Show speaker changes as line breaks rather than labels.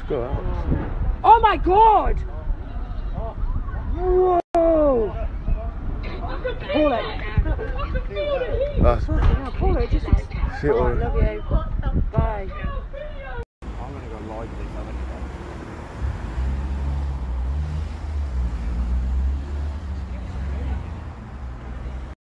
go out.
Oh my god! Whoa! Pull it.
That's
Pull it. Just.
shit.
Oh, I love you. Bye.